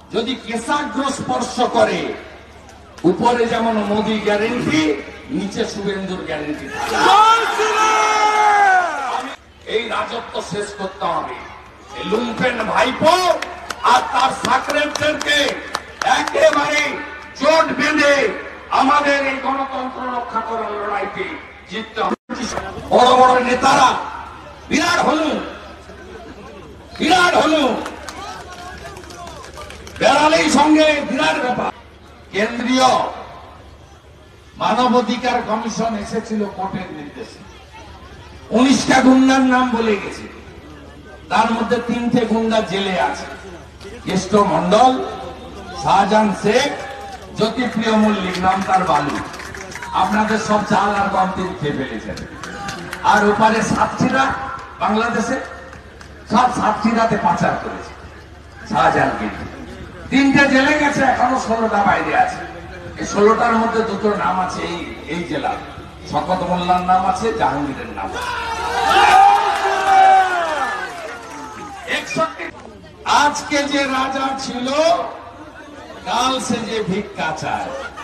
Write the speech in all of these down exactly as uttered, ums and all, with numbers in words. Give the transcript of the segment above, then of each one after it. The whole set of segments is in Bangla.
যদি কেশাগ্র স্পর্শ করে, উপরে যেমন মোদি গ্যারেন্টি, নিচে শুভেন্দুর গ্যারেন্টি। এই রাজত্ব শেষ করতে হবে। লুম্পেন ভাইপো আর তার সাকরেটদেরকে একেবারে জোট বেঁধে আমাদের এই গণতন্ত্র রক্ষা করার লড়াইতে জিততে হবে। বড় বড় নেতারা বিরাট হনু বিরাট হনু বেড়ালেই সঙ্গে বিরাট ব্যাপার। কেন্দ্রীয় মানবাধিকার কমিশন এসেছিল কোর্টের নির্দেশে, উনিশটা গুন্ডার নাম বলে গেছে, তার মধ্যে তিনটে গুন্ডা জেলে আছে, কেষ্ট মন্ডল, শাহজাহান শেখ, জ্যোতিপ্রিয় মল্লিক নাম তার বালু। আপনাদের সব চাল আর গম তিনি খেয়ে ফেলেছেন। আর ওপারে সাতক্ষীরা, বাংলাদেশে সব সাতক্ষীরাতে পাচার করেছে শাহজাহানকে। তিনটে জেলে গেছে, এখনো ষোলোটা বাইরে আছে। এই ষোলোটার মধ্যে দুটো নাম আছে এই এই জেলা, শকত মোল্লার নাম আছে, জাহাঙ্গীরের নাম আছে। আজকে যে রাজা ছিল, কাল সে যে ভিক্ষা চায়,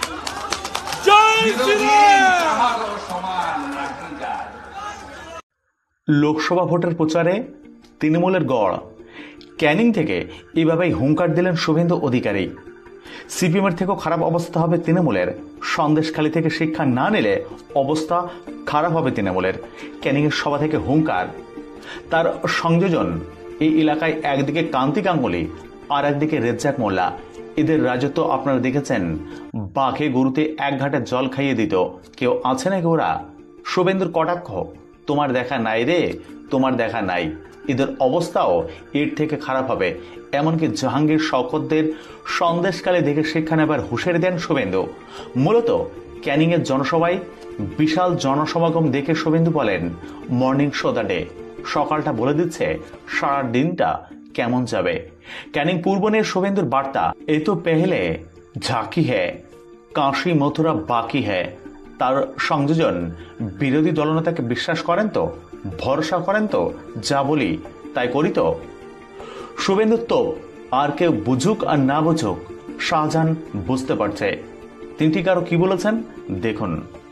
লোকসভা ভোটের প্রচারে তৃণমূলের গড় ক্যানিং থেকে এভাবেই হুঙ্কার দিলেন শুভেন্দু অধিকারী। সিপিএমের থেকেও খারাপ অবস্থা হবে তৃণমূলের। সন্দেশখালী থেকে শিক্ষা না নিলে অবস্থা খারাপ হবে তৃণমূলের। ক্যানিংয়ের সভা থেকে হুঙ্কার। তার সংযোজন, এই এলাকায় একদিকে কান্তি গাঙ্গুলি আর একদিকে রেজ্জাক মোল্লা। এদের রাজত্ব আপনারা দেখেছেন। বাঘে গরুতে এক ঘাটে জল খাইয়ে দিত। কেউ আছে নাকি ওরা? শুভেন্দুর কটাক্ষ, তোমার দেখা নাই রে, তোমার দেখা নাই। এদের অবস্থাও এর থেকে খারাপ হবে। এমনকি জাহাঙ্গীর শওকতদের সন্দেশকালে দেখে শিক্ষা নেবার হুঁশিয়ারি দেন শুভেন্দু। মূলত ক্যানিং এর জনসভায় বিশাল জনসমাগম দেখে শুভেন্দু বলেন, মর্নিং শো দ্য ডে। সকালটা বলে দিচ্ছে সারা দিনটা কেমন যাবে। ক্যানিং পূর্ব নিয়ে শুভেন্দুর বার্তা, এ তো পেহলে ঝাঁকি হ্যায়, কাশি মথুরা বাকি হ্যায়। তার সংযোজন, বিরোধী দলনেতাকে বিশ্বাস করেন তো, ভরসা করেন তো, যা বলি তাই করি তো। শুভেন্দুর তো আর কেউ বুঝুক আর না বুঝুক, শাহজাহান বুঝতে পারছে। তিনি ঠিক আরো কি বলেছেন দেখুন।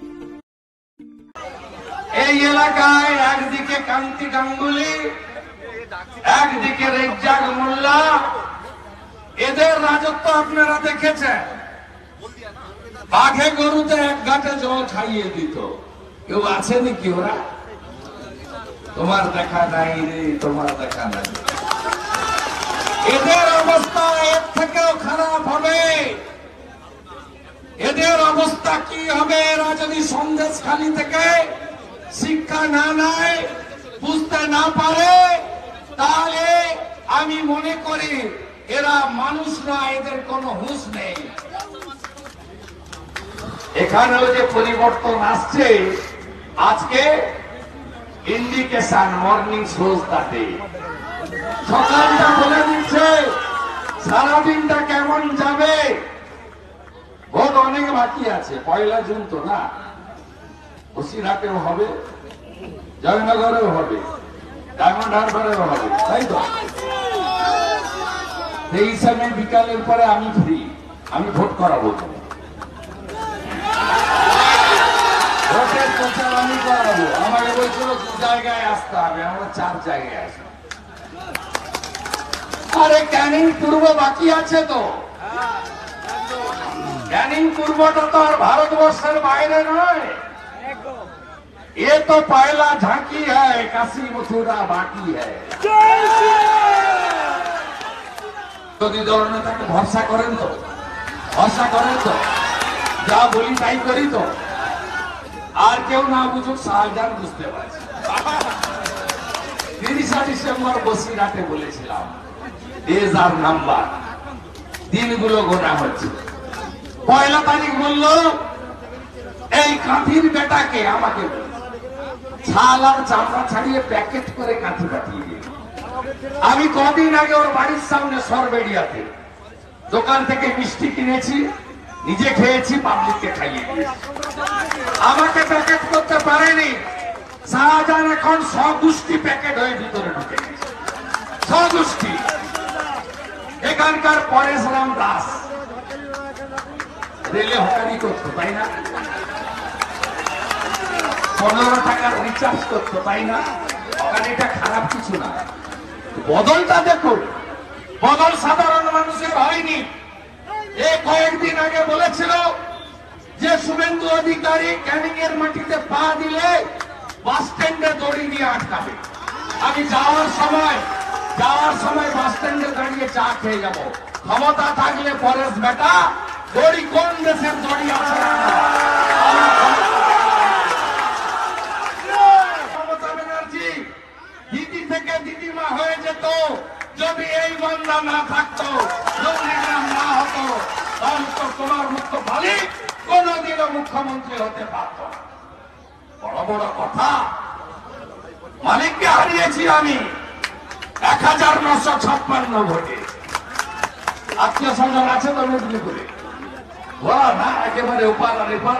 এই এলাকায় একদিকে কান্তি গাঙ্গুলি, একদিকে রেজ্জাক মোল্লা, এদের রাজত্ব আপনারা দেখেছেন। বাঘে গরুতে এক ঘাটে জল খাইয়ে দিত। কেউ আছে নাকি ওরা? তোমার দেখা নাই রে, তোমার দেখা নাই। এদের অবস্থা এর থেকেও খারাপ হবে। এদের অবস্থা কি হবে? এরা যদি সন্দেশখালী থেকে শিক্ষা না নেয়, বুঝতে না পারে, তাহলে আমি মনে করি এরা মানুষ না, এদের কোনো হুঁশ নেই। এখানেও যে পরিবর্তন আসছে, আজকে ইন্ডিকেশন মর্নিং শোজ তাতে সকালটা বলে দিচ্ছে সারাদিনটা কেমন যাবে। ভোট অনেক বাকি আছে, পয়লা জুন তো না, বসিরহাটেও হবে, জয়নগরেও হবে, ডায়মন্ড হারবারেও হবে, তাই তো। তেইশে মে বিকালের পরে আমি ফ্রি, আমি ভোট করাবো। ভোটের প্রচার আমি করাবো। আমাকে বলছিল দু জায়গায় আসতে হবে, আমরা চার জায়গায় আসবো। আরে ক্যানিং পূর্ব বাকি আছে তো। ক্যানিং পূর্বটা তো আর ভারতবর্ষের বাইরে নয়। এ তো পয়লা ঝাঁকি হ্যায়, কাশি মথুরা বাকি হ্যায়। যদি দলনেতাকে ভরসা করেন তো, ভরসা করেন তো, যা বলি তাই করি তো। আর কেউ না বুঝুক, শাহজাহান বুঝতে পারছে। তিরিশে ডিসেম্বর বসিরহাটে বলেছিলাম, ডেজ আর নাম্বার, দিনগুলো গোনা হচ্ছে। পয়লা তারিখ বলল, এই কাঁথির বেটাকে আমাকে ছাল আর চামড়া ছাড়িয়ে প্যাকেট করে কাঁথি পাঠিয়ে দিল। আমি কদিন আগে ওর বাড়ির সামনে সরবেড়িয়াতে দোকান থেকে মিষ্টি কিনেছি, নিজে খেয়েছি, পাবলিককে খাইয়ে দিয়েছি। আমাকে প্যাকেট করতে পারেনি। শাহজাহান এখন স্বগোষ্ঠী প্যাকেট হয়ে ভিতরে ঢুকে গেছে। স্বগোষ্ঠী এখানকার পরেশরাম দাস রেলে হকারি করতো, তাই না? পনেরো টাকার রিচার্জ করতো, তাই না? হকারিটা খারাপ কিছু না। বদলটা দেখুন, বদল সাধারণ মানুষের হয়নি। এ কয়েকদিন আগে বলেছিল যে শুভেন্দু অধিকারী ক্যানিং এর মাটিতে পা দিলে বাস স্ট্যান্ডে দড়ি দিয়ে আটকাবে। আমি যাওয়ার সময় যাওয়ার সময় বাস স্ট্যান্ডে দাঁড়িয়ে চা খেয়ে যাব। ক্ষমতা থাকলে পরেশ বেটা দড়ি কোন দেশের দড়ি আছে? মমতা ব্যানার্জি দিদি থেকে দিদিমা হয়ে যেত যদি এই বান্দা না থাকতো, নন্দীগ্রাম না হতো, তাহলে তো তোমার মুক্ত ভালি কোনদিনও মুখ্যমন্ত্রী হতে পারত না। বড় বড় কথা। মালিককে হারিয়েছি আমি এক হাজার নশো ছাপ্পান্ন ভোটে। আত্মীয় স্বজন আছে তো মেদিনীপুরে, বলা না একেবারে উপার আর এপার।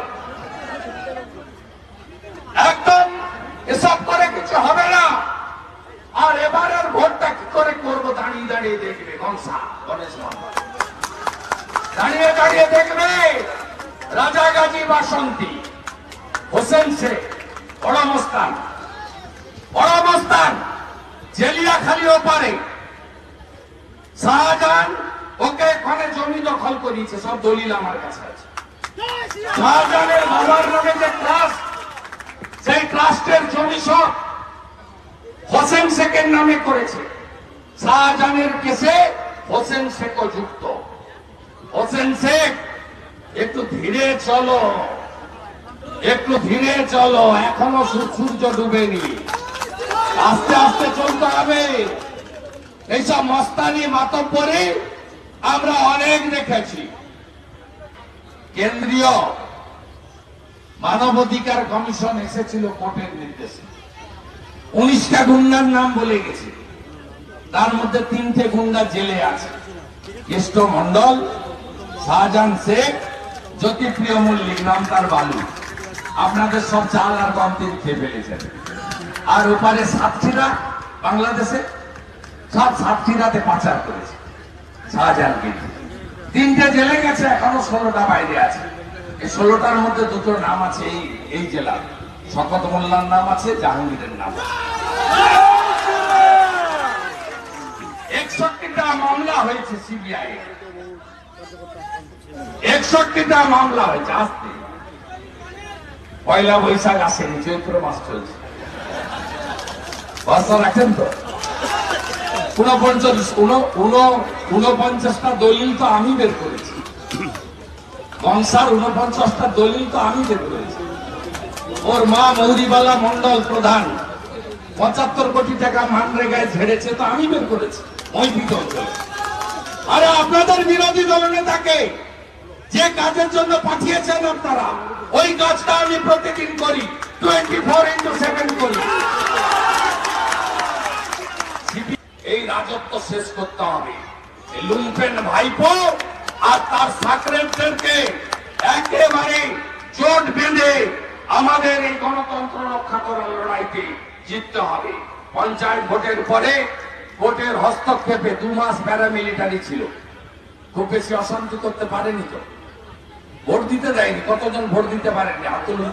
একদম এসব করে কিছু হবে না। আর এবারের ভোটটা কি করে করবো দাঁড়িয়ে দাঁড়িয়ে দেখবে। কংসা গণেশ মন্ডল দাঁড়িয়ে দাঁড়িয়ে দেখবে। রাজাগাজী বাসন্তী, হোসেন শেখ, বড় মস্তান বড় মস্তান জেলিয়াখালী ওপারে শাহজাহান ওকে এখানে জমি দখল করিয়েছে। সব দলিল আমার কাছে আছে। শাহজাহানের বাবার নামে যে ট্রাস্ট, সেই ট্রাস্টের জমি সব হোসেন শেখের নামে করেছে। শাহজাহানের কেসে হোসেন শেখও যুক্ত। হোসেন শেখ একটু ধীরে চলো, একটু ধীরে চলো, এখনো সূর্য ডুবেনি, আস্তে আস্তে চলতে হবে। এইসব মস্তানি মাতব্বরি আমরা অনেক দেখেছি। কেন্দ্রীয় মানবাধিকার কমিশন এসেছিল কোর্টের নির্দেশে, উনিশটা গুন্ডার নাম বলে গেছে। তার মধ্যে তিনটে গুন্ডা জেলে আছে, কেষ্ট মন্ডল, শাহজাহান শেখ, জ্যোতিপ্রিয় মল্লিক নাম তার বালু। আপনাদের সব চাল আর গম তিনি খেয়ে ফেলেছেন। আর ওপারে সাতক্ষীরা, বাংলাদেশে সব সাতক্ষীরাতে পাচার করেছে শাহজাহানকে। তিনটে জেলে গেছে, এখনো ষোলোটা বাইরে আছে। এই ষোলোটার মধ্যে দুটো নাম আছে এই এই জেলার, শকত মোল্লার নাম আছে, জাহাঙ্গীরের নাম আছে। একষট্টিটা মামলা হয়েছে সিবিআই, একষট্টিটা মামলা হয়েছে। আসতে পয়লা বৈশাখ আসেনি, চৈত্র মাস চলছে। ভরসা রাখেন তো? উনপঞ্চাশ উনপঞ্চাশটা দলিল তো আমি বের করেছি। কংসার উনপঞ্চাশটা দলিল তো আমি বের করেছি। ওর মা মৌরিবালা মন্ডল প্রধান পঁচাত্তর কোটি টাকা মানরেগায় ঝেড়েছে, তো আমি বের করেছি মৈত্রিক অঞ্চলে। আরে আপনাদের বিরোধী দলনেতাকে যে কাজের জন্য পাঠিয়েছেন আপনারা, ওই কাজটা আমি প্রতিদিন করি, টোয়েন্টি ফোর ইন্টু সেভেন করি। এই রাজত্ব শেষ করতে হবে। লুম্পেন ভাইপো আর তার সাকরেটদেরকে একেবারে জোট বেঁধে আমাদের এই গণতন্ত্র রক্ষা করার লড়াইতে জিততে হবে। পঞ্চায়েত ভোটের পরে ভোটের হস্তক্ষেপে দু মাস প্যারামিলিটারি ছিল, খুব বেশি অশান্তি করতে পারেনি তো, ভোট দিতে দেয়নি। কতজন ভোট দিতে পারেননি? আন্দোলন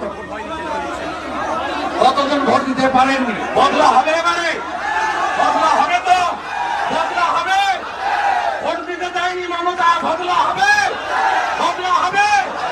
কতজন ভোট দিতে পারেননি? বদলা হবে এবারে, বদলা হবে তো, বদলা হবে। ভোট দিতে দেয়নি মমতা, বদলা হবে, বদলা হবে।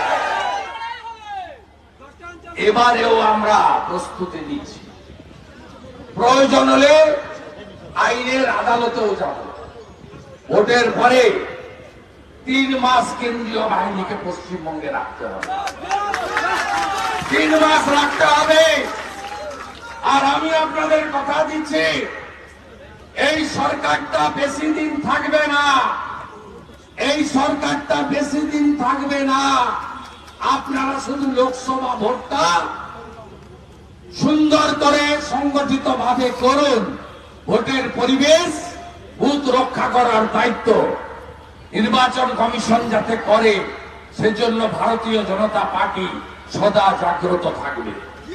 এবারেও আমরা প্রস্তুতি নিচ্ছি, প্রয়োজন হলে আইনের আদালতেও যাব। ভোটের পরে তিন মাস কেন্দ্রীয় বাহিনীকে পশ্চিমবঙ্গে রাখতে হবে, তিন মাস রাখতে হবে। আর আমি আপনাদের কথা দিচ্ছি, এই সরকারটা বেশি দিন থাকবে না, এই সরকারটা বেশি দিন থাকবে না। আপনারা শুধু লোকসভা ভোটটা সুন্দর করে সংগঠিত ভাবে করুন। ভোটের পরিবেশ, বুথ রক্ষা করার দায়িত্ব নির্বাচন কমিশন যাতে করে, সেজন্য ভারতীয় জনতা পার্টি সদা জাগ্রত থাকবে।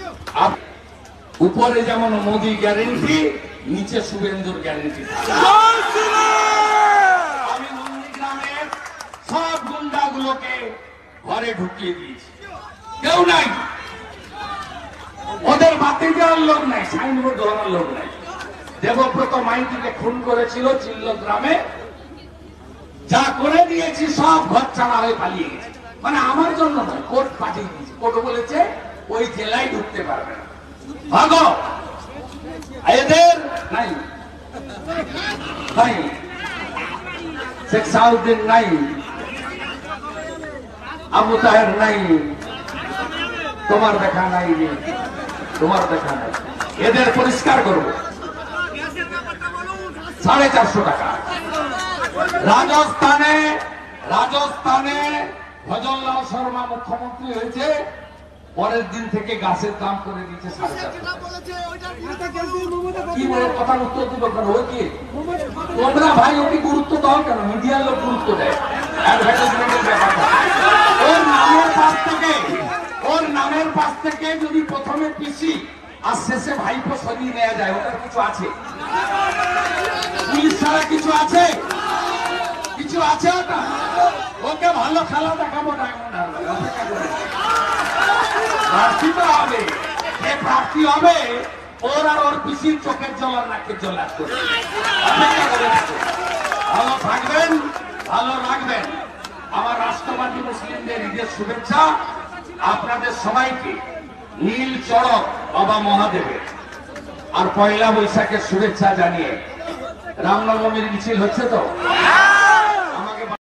উপরে যেমন মোদি গ্যারেন্টি, নিচে শুভেন্দুর গ্যারেন্টি থাকবে। আমি গুন্ডাগুলোকে ঘরে ঢুকিয়ে দিয়েছে, কেউ নাই, ওদের বাতি দেওয়ার লোক নাই, সাইনবোর্ড ধরার লোক নাই। দেবব্রত মাইতিকে খুন করেছিল চিল্ল গ্রামে, যা করে দিয়েছি সব ঘর ছাড়া হয়ে পালিয়ে গেছে। মানে আমার জন্য নয়, কোর্ট পাঠিয়ে দিয়েছে, কোর্ট বলেছে ওই জেলায় ঢুকতে পারবে না, ভাগো। এদের নাই নাই, শেখ সাউদ্দিন নাই, আবু তাহের নাই, তোমার দেখা নাই, তোমার দেখা নাই। এদের পরিষ্কার করবো সাড়ে চারশো টাকা। রাজস্থানে রাজস্থানে ভজনলাল শর্মা মুখ্যমন্ত্রী হয়েছে, পরের দিন থেকে গাছের দাম করে দিচ্ছে সাড়ে চারশো টাকা। কি বলে কথার উত্তর দিব কেন? ওই কি তোমরা ভাই ওকে গুরুত্ব দাও কেন? মিডিয়ার লোক গুরুত্ব দেয় অ্যাডভার্টাইজমেন্টের ব্যাপারটা। ওর নামের পাশ থেকে ওর নামের পাশ থেকে যদি প্রথমে পিসি আর শেষে ভাইপো সরিয়ে নেওয়া যায়, ওটার কিছু আছে? পুলিশ ছাড়া কিছু আছে? কিছু আছে ওটা? ওকে ভালো খেলা দেখাবো ডায়মন্ড হারবার, অপেক্ষা করে। প্রার্থী তো হবে, যে প্রার্থী হবে ওর আর ওর পিসির চোখের জল আর নাকের জল আসবে। অপেক্ষা করে থাকো। ভালো থাকবেন, ভালো রাখবেন। আমার রাষ্ট্রবাদী মুসলিমদের ঈদের শুভেচ্ছা আপনাদের সবাইকে, নীল চড়ক বাবা মহাদেবের আর পয়লা বৈশাখের শুভেচ্ছা জানিয়ে, রামনবমীর মিছিল হচ্ছে তো